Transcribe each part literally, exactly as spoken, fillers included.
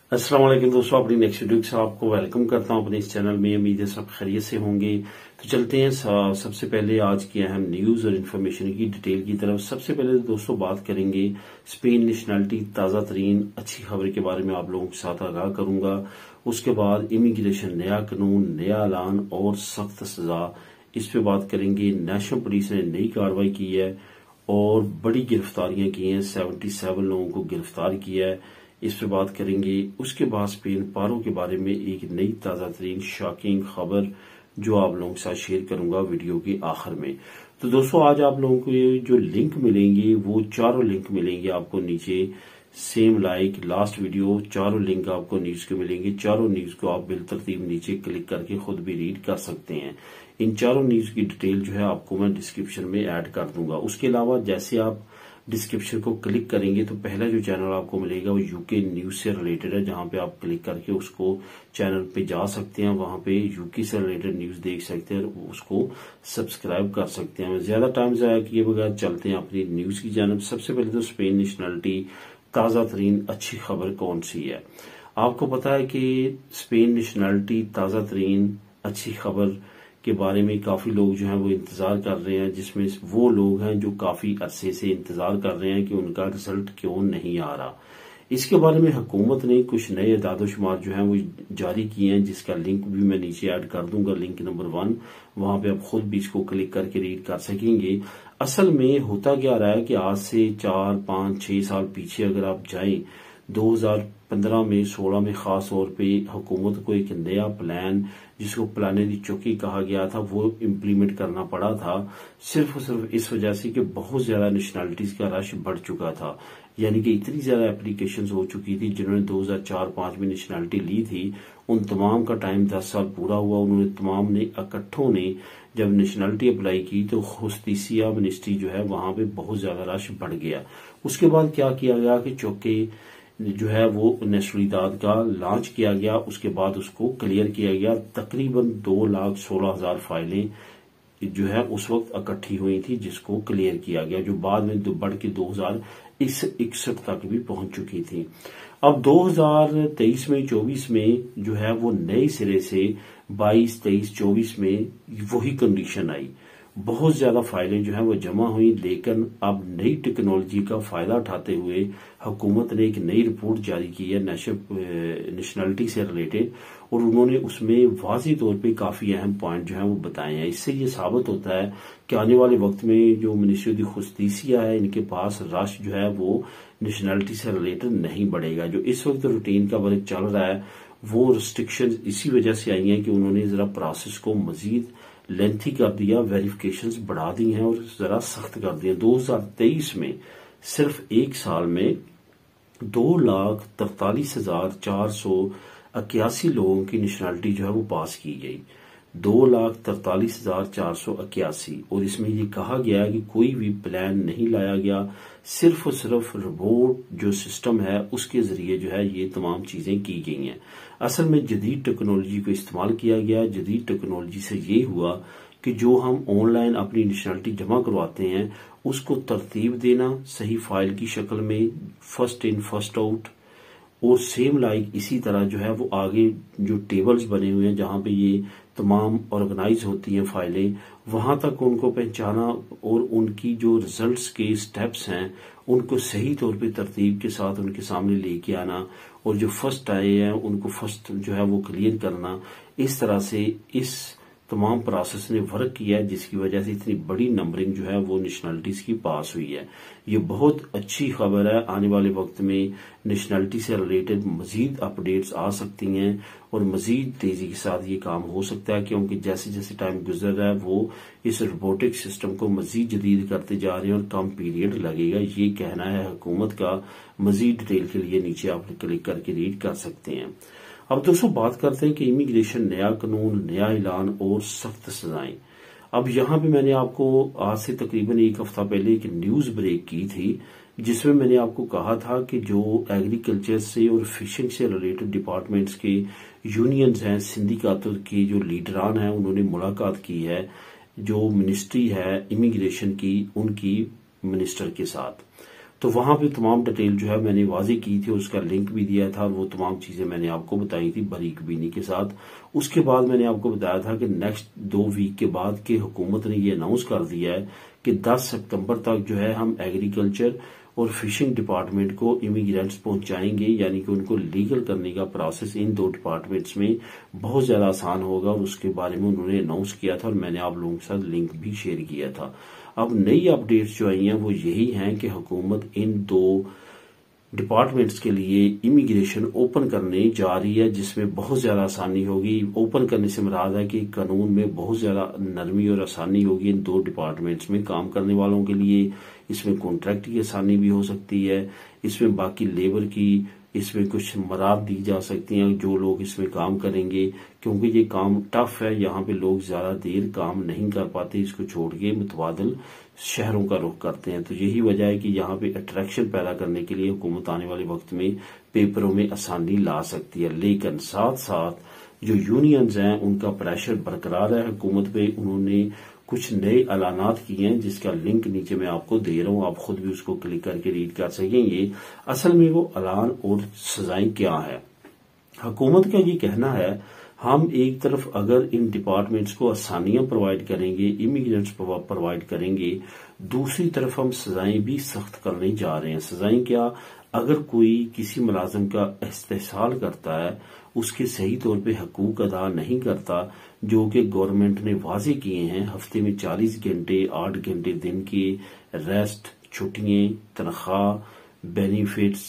अस्सलाम वालेकुम दोस्तों, अपनी नेक्स्ट वीडियो के साथ आपको वेलकम करता हूं अपने इस चैनल में। उम्मीद है सब खैरियत से होंगे। तो चलते हैं सबसे पहले आज की अहम न्यूज और इन्फॉर्मेशन की डिटेल की तरफ। सबसे पहले तो दोस्तों बात करेंगे स्पेन नेशनैलिटी ताजा तरीन अच्छी खबर के बारे में आप लोगों के साथ आगाह करूंगा। उसके बाद इमिग्रेशन नया कानून, नया ऐलान और सख्त सजा, इस पे बात करेंगे। नेशनल पुलिस ने नई कार्रवाई की है और बड़ी गिरफ्तारियां की हैं, सतहत्तर लोगों को गिरफ्तार किया है, इस पर बात करेंगे। उसके बाद स्पेन पारो के बारे में एक नई ताजा तरीन शॉकिंग खबर जो आप लोगों के साथ शेयर करूंगा वीडियो के आखिर में। तो दोस्तों आज आप लोगों को ये जो लिंक मिलेंगे वो चारों लिंक मिलेंगे आपको नीचे, सेम लाइक लास्ट वीडियो, चारों लिंक आपको न्यूज के मिलेंगे। चारों न्यूज को आप बिलतरतीब नीचे क्लिक करके खुद भी रीड कर सकते हैं। इन चारों न्यूज की डिटेल जो है आपको मैं डिस्क्रिप्शन में ऐड कर दूंगा। उसके अलावा जैसे आप डिस्क्रिप्शन को क्लिक करेंगे तो पहला जो चैनल आपको मिलेगा वो यूके न्यूज से रिलेटेड है, जहां पे आप क्लिक करके उसको चैनल पे जा सकते हैं, वहां पे यूके से रिलेटेड न्यूज देख सकते हैं, उसको सब्सक्राइब कर सकते हैं। ज्यादा टाइम जाया किए बगैर चलते हैं अपनी न्यूज की जानब। सबसे पहले तो स्पेन नेशनैलिटी ताजा तरीन अच्छी खबर कौन सी है। आपको पता है कि स्पेन नेशनैलिटी ताजा तरीन अच्छी खबर के बारे में काफी लोग जो हैं वो इंतजार कर रहे हैं, जिसमें वो लोग हैं जो काफी अरसे से इंतजार कर रहे हैं कि उनका रिजल्ट क्यों नहीं आ रहा। इसके बारे में हुकूमत ने कुछ नए इदादोशुमार जो हैं वो जारी किए हैं, जिसका लिंक भी मैं नीचे ऐड कर दूंगा, लिंक नंबर वन। वहां पे आप खुद भी इसको क्लिक करके रीड कर सकेंगे। असल में होता क्या रहा है कि आज से चार पांच छह साल पीछे अगर आप जाएं, दो हज़ार पंद्रह में सोलह में खास तौर पे हुकूमत को एक नया प्लान जिसको प्लाने दी चौकी कहा गया था वो इम्प्लीमेंट करना पड़ा था, सिर्फ और सिर्फ इस वजह से कि बहुत ज्यादा नेशनैलिटीज का रश बढ़ चुका था। यानी कि इतनी ज्यादा एप्लीकेशंस हो चुकी थी जिन्होंने दो हज़ार चार पांच में नेशनैलिटी ली थी, उन तमाम का टाइम दस साल पूरा हुआ। उन्होंने तमाम ने इकट्ठों ने जब नेशनैलिटी अप्लाई की तो जुस्टिसिया मिनिस्ट्री जो है वहां पे बहुत ज्यादा रश बढ़ गया। उसके बाद क्या किया गया कि चौके जो है वो नेशनलिदाद का लॉन्च किया गया, उसके बाद उसको क्लियर किया गया। तकरीबन दो लाख सोलह हजार फाइलें जो है उस वक्त इकट्ठी हुई थी जिसको क्लियर किया गया, जो बाद में बढ़ के दो हजार इकसठ तक भी पहुंच चुकी थी। अब दो हज़ार तेईस में चौबीस में जो है वो नए सिरे से बाईस तेईस चौबीस में वही कंडीशन आई, बहुत ज्यादा फाइलें जो है वो जमा हुई। लेकिन अब नई टेक्नोलॉजी का फायदा उठाते हुए हुकूमत ने एक नई रिपोर्ट जारी की है नेशनैलिटी से रिलेटेड, और उन्होंने उसमें वाज़ी तौर पे काफी अहम पॉइंट जो है वो बताए हैं। इससे ये साबित होता है कि आने वाले वक्त में जो मिनिस्ट्री दी जुस्टिसिया है इनके पास रश जो है वो नेशनैलिटी से रिलेटेड नहीं बढ़ेगा। जो इस वक्त रूटीन का वर्क चल रहा है वो रिस्ट्रिक्शन इसी वजह से आई हैं कि उन्होंने जरा प्रोसेस को मजीद लेंथी कर दिया, वेरिफिकेशंस बढ़ा दी हैं और जरा सख्त कर दिया। दो हज़ार तेईस में सिर्फ एक साल में दो लाख तरतालीस हजार चार सौ इक्यासी लोगों की नेशनैलिटी जो है वो पास की गई, दो लाख तरतालीस हजार चार सौ इक्यासी। और इसमें ये कहा गया है कि कोई भी प्लान नहीं लाया गया, सिर्फ और सिर्फ रोबोट जो सिस्टम है उसके जरिए जो है ये तमाम चीजें की गई हैं। असल में जदीद टेक्नोलॉजी को इस्तेमाल किया गया। जदीद टेक्नोलॉजी से ये हुआ कि जो हम ऑनलाइन अपनी नेशनैलिटी जमा करवाते हैं उसको तरतीब देना सही फाइल की शक्ल में, फर्स्ट इन फर्स्ट आउट, और सेम लाइक इसी तरह जो है वो आगे जो टेबल्स बने हुए हैं जहां पे ये तमाम ऑर्गेनाइज होती हैं फाइलें, वहां तक उनको पहचाना और उनकी जो रिजल्ट्स के स्टेप्स हैं उनको सही तौर पे तरतीब के साथ उनके सामने लेके आना, और जो फर्स्ट आए हैं उनको फर्स्ट जो है वो क्लियर करना। इस तरह से इस तमाम प्रोसेस ने वर्क किया है, जिसकी वजह से इतनी बड़ी नंबरिंग जो है वो नेशनैलिटीज की पास हुई है। ये बहुत अच्छी खबर है। आने वाले वक्त में नेशनैलिटी से रिलेटेड मजीद अपडेट्स आ सकती हैं और मजीद तेजी के साथ ये काम हो सकता है, क्योंकि जैसे जैसे टाइम गुजर रहा है वो इस रोबोटिक सिस्टम को मजीद जदीद करते जा रहे हैं और कम पीरियड लगेगा, ये कहना है हुकूमत का। मजीद डिटेल के लिए नीचे आप क्लिक करके रीड कर सकते हैं। अब दोस्तों बात करते हैं कि इमिग्रेशन नया कानून, नया ऐलान और सख्त सजाएं। अब यहाँ पे मैंने आपको आज से तकरीबन एक हफ्ता पहले एक न्यूज ब्रेक की थी जिसमें मैंने आपको कहा था कि जो एग्रीकल्चर से और फिशिंग से रिलेटेड डिपार्टमेंट्स के यूनियंस हैं, सिंडिकेटों के जो लीडरान हैं, उन्होंने मुलाकात की है जो मिनिस्ट्री है इमिग्रेशन की उनकी मिनिस्टर के साथ। तो वहां पे तमाम डिटेल जो है मैंने वाजे की थी, उसका लिंक भी दिया था और वो तमाम चीजें मैंने आपको बताई थी बारीक बीनी के साथ। उसके बाद मैंने आपको बताया था कि नेक्स्ट दो वीक के बाद की हुकूमत ने ये अनाउंस कर दिया है कि दस सितंबर तक जो है हम एग्रीकल्चर और फिशिंग डिपार्टमेंट को इमिग्रेंट्स पहुंचाएंगे, यानी कि उनको लीगल करने का प्रोसेस इन दो डिपार्टमेंट्स में बहुत ज्यादा आसान होगा। और उसके बारे में उन्होंने अनाउंस किया था और मैंने आप लोगों के साथ लिंक भी शेयर किया था। अब नई अपडेट्स जो आई हैं वो यही हैं कि हुकूमत इन दो डिपार्टमेंट्स के लिए इमिग्रेशन ओपन करने जा रही है, जिसमें बहुत ज्यादा आसानी होगी। ओपन करने से मुराद है कि कानून में बहुत ज्यादा नरमी और आसानी होगी इन दो डिपार्टमेंट्स में काम करने वालों के लिए। इसमें कॉन्ट्रैक्ट की आसानी भी हो सकती है, इसमें बाकी लेबर की इसमें कुछ मराद दी जा सकती हैं जो लोग इसमें काम करेंगे, क्योंकि ये काम टफ है। यहाँ पे लोग ज्यादा देर काम नहीं कर पाते, इसको छोड़ के मुतबादल शहरों का रुख करते हैं। तो यही वजह है कि यहाँ पे अट्रैक्शन पैदा करने के लिए हुकूमत आने वाले वक्त में पेपरों में आसानी ला सकती है। लेकिन साथ साथ जो यूनियंस हैं उनका प्रेशर बरकरार है हुकूमत पे। उन्होंने कुछ नए ऐलानात किए हैं जिसका लिंक नीचे मैं आपको दे रहा हूं, आप खुद भी उसको क्लिक करके रीड कर सकेंगे। असल में वो ऐलान और सजाएं क्या है। हुकूमत का ये कहना है हम एक तरफ अगर इन डिपार्टमेंट्स को आसानियां प्रोवाइड करेंगे, इमिग्रेंट्स प्रोवाइड करेंगे, दूसरी तरफ हम सजाएं भी सख्त करने जा रहे हैं। सजाएं क्या, अगर कोई किसी मुलाजिम का इस्तेहसाल करता है, उसके सही तौर पे हकूक अदा नहीं करता, जो कि गवर्नमेंट ने वाजे किए हैं, हफ्ते में चालीस घंटे आठ घंटे दिन की रेस्ट, छुट्टियां, तनख्वाह, बेनिफिट्स,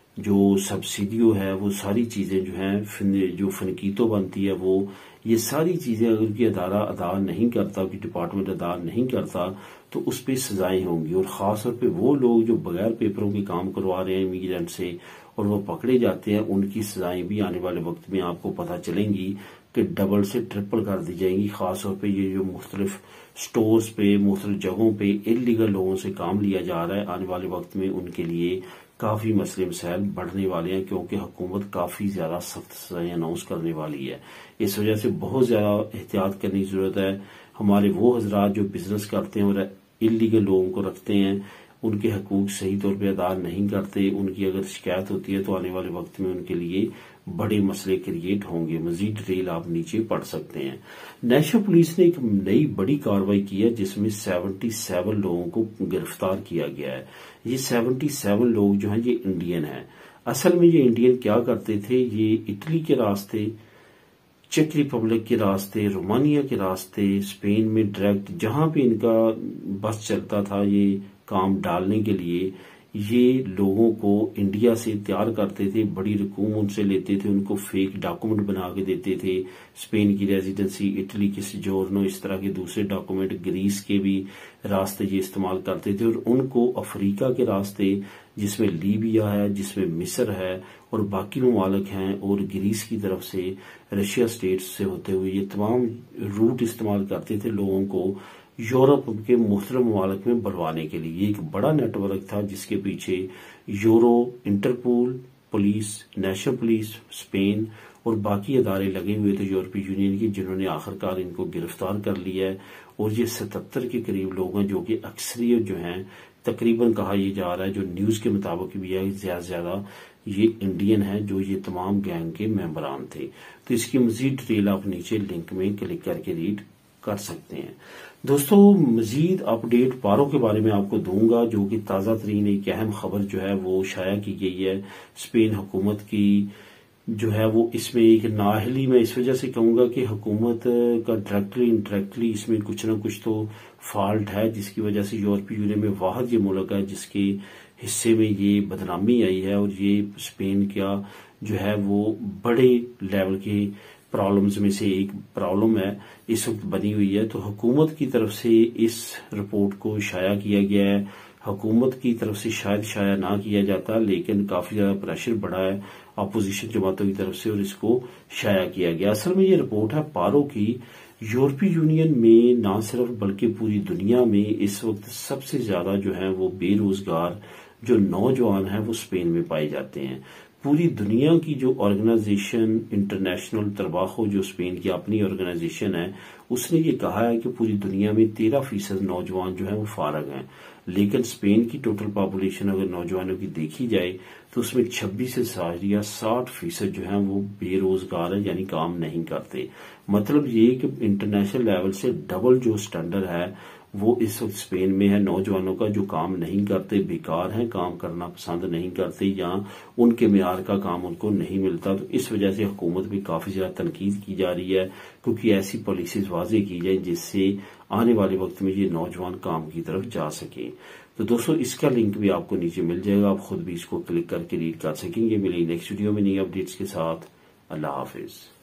जो सब्सिडियो है, वो सारी चीजें जो हैं, जो फनकीतो बनती है, वो ये सारी चीजें अगर की अदारा अदा नहीं करता, कि डिपार्टमेंट अदा नहीं करता, तो उस पर सजाएं होंगी। और खासतौर पे वो लोग जो बगैर पेपरों के काम करवा रहे हैं इमिग्रेंट से और वो पकड़े जाते हैं, उनकी सजाएं भी आने वाले वक्त में आपको पता चलेंगी कि डबल से ट्रिपल कर दी जाएंगी। खासतौर पे ये जो मुख्तलिफ स्टोर्स पे, मुख्तलिफ जगहों पे इलीगल लोगों से काम लिया जा रहा है, आने वाले वक्त में उनके लिए काफी मसले मसाइल बढ़ने वाले हैं, क्योंकि हुकूमत काफी ज्यादा सख्त सजाएं अनाउंस करने वाली है। इस वजह से बहुत ज्यादा एहतियात करने की जरूरत है। हमारे वो हजरात जो बिजनेस करते हैं और इलीगल लोगों को रखते हैं, उनके हकूक सही तौर पे अदा नहीं करते, उनकी अगर शिकायत होती है तो आने वाले वक्त में उनके लिए बड़े मसले क्रिएट होंगे। मजीद डिटेल आप नीचे पढ़ सकते हैं। नेशनल पुलिस ने एक नई बड़ी कार्रवाई की है जिसमें सतहत्तर लोगों को गिरफ्तार किया गया है। ये सतहत्तर लोग जो हैं ये इंडियन हैं। असल में ये इंडियन क्या करते थे, ये इटली के रास्ते, चेक रिपब्लिक के रास्ते, रोमानिया के रास्ते, स्पेन में डायरेक्ट जहां पे इनका बस चलता था ये काम डालने के लिए, ये लोगों को इंडिया से तैयार करते थे, बड़ी रकूम उनसे लेते थे, उनको फेक डॉक्यूमेंट बना के देते थे, स्पेन की रेजिडेंसी, इटली की सोजोर्नो, इस तरह के दूसरे डॉक्यूमेंट, ग्रीस के भी रास्ते ये इस्तेमाल करते थे। और उनको अफ्रीका के रास्ते, जिसमें लीबिया है, जिसमें मिस्र है और बाकी ममालिक हैं, और ग्रीस की तरफ से रशिया स्टेट से होते हुए ये तमाम रूट इस्तेमाल करते थे लोगों को यूरोप के मुख्तलिफ ममालिक में बढ़वाने के लिए। एक बड़ा नेटवर्क था जिसके पीछे Euro, Interpol, police, national police, Spain और बाकी अदारे लगे हुए थे यूरोपीय यूनियन के, जिन्होंने आखिरकार इनको गिरफ्तार कर लिया है। और ये सतहत्तर के करीब लोग हैं, जो कि अक्सरियत जो हैं, तकरीबन कहा यह जा रहा है, जो न्यूज के मुताबिक भी है, ज्यादा से ज्यादा ये इंडियन है जो ये तमाम गैंग के मेंबरान थे। तो इसकी मजीद डिटेल आप नीचे लिंक में क्लिक करके रीड कर सकते हैं। दोस्तों, मजीद अपडेट पारो के बारे में आपको दूंगा, जो कि ताजा तरीन एक अहम खबर जो है वो शाया की गई है। स्पेन हुकूमत की जो है वो इसमें एक नाअहली, मैं इस वजह से कहूंगा कि हुकूमत का डायरेक्टली इंडायरेक्टली इसमें कुछ ना कुछ तो फॉल्ट है, जिसकी वजह से यूरोपीय यूनियन में वाहिद ये मुल्क है जिसके हिस्से में ये बदनामी आई है। और ये स्पेन का जो है वो बड़े लेवल के प्रॉब्लम्स में से एक प्रॉब्लम है इस वक्त बनी हुई है। तो हुकूमत की तरफ से इस रिपोर्ट को शाया किया गया है। हुकूमत की तरफ से शायद शाया ना किया जाता, लेकिन काफी ज्यादा प्रेशर बढ़ा है अपोजिशन जमातों की तरफ से और इसको शाया किया गया। असल में ये रिपोर्ट है पारो की। यूरोपीय यूनियन में ना सिर्फ बल्कि पूरी दुनिया में इस वक्त सबसे ज्यादा जो है वो बेरोजगार जो नौजवान हैं वो स्पेन में पाए जाते हैं। पूरी दुनिया की जो ऑर्गेनाइजेशन इंटरनेशनल तरबाखो, जो स्पेन की अपनी ऑर्गेनाइजेशन है, उसने ये कहा है कि पूरी दुनिया में तेरह फीसद नौजवान जो है वो फारग हैं। लेकिन स्पेन की टोटल पॉपुलेशन अगर नौजवानों की देखी जाए तो उसमें छब्बीस या साठ फीसद जो है वो बेरोजगार है, यानी काम नहीं करते। मतलब ये कि इंटरनेशनल लेवल से डबल जो स्टैंडर्ड है वो इस वक्त स्पेन में है नौजवानों का, जो काम नहीं करते, बेकार हैं, काम करना पसंद नहीं करते या उनके म्यार का काम उनको नहीं मिलता। तो इस वजह से हुकूमत भी काफी ज्यादा तनकीद की जा रही है, क्योंकि ऐसी पॉलिसीज वाजे की जाए जिससे आने वाले वक्त में ये नौजवान काम की तरफ जा सके। तो दोस्तों इसका लिंक भी आपको नीचे मिल जाएगा, आप खुद भी इसको क्लिक करके रीड कर सकेंगे। मिलेंगे नेक्स्ट वीडियो में नई अपडेट्स के साथ। अल्लाह हाफिज।